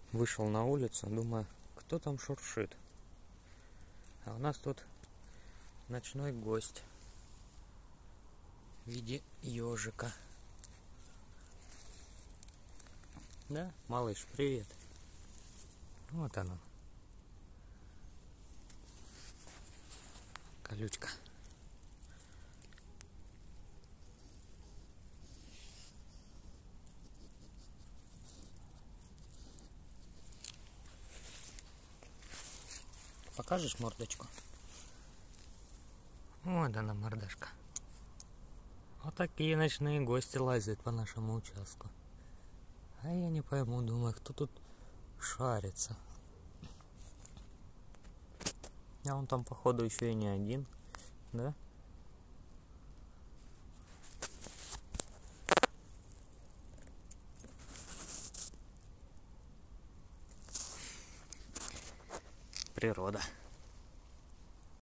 Вышел на улицу, думаю, кто там шуршит. А у нас тут ночной гость в виде ежика. Да, малыш, привет. Вот она. Колючка. Покажешь мордочку? Вот она, мордашка. Вот такие ночные гости лазят по нашему участку. А я не пойму, думаю, кто тут шарится. А он там, походу, еще и не один, да? Природа.